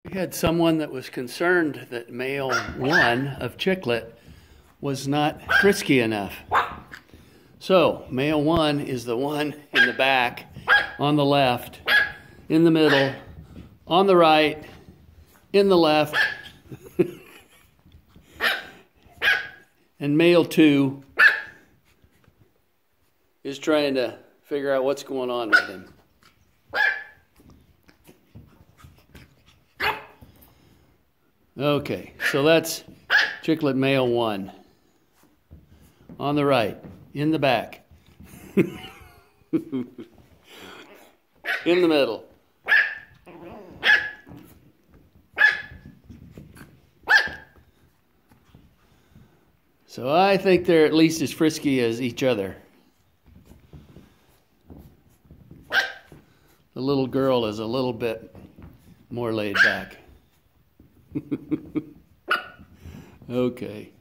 We had someone that was concerned that male one of Chiclet was not frisky enough. So, male one is the one in the back, on the left, in the middle, on the right, in the left, and male two is trying to figure out what's going on with him. Okay, so that's Chiclet male one. On the right, in the back, in the middle. So I think they're at least as frisky as each other. The little girl is a little bit more laid back. Okay.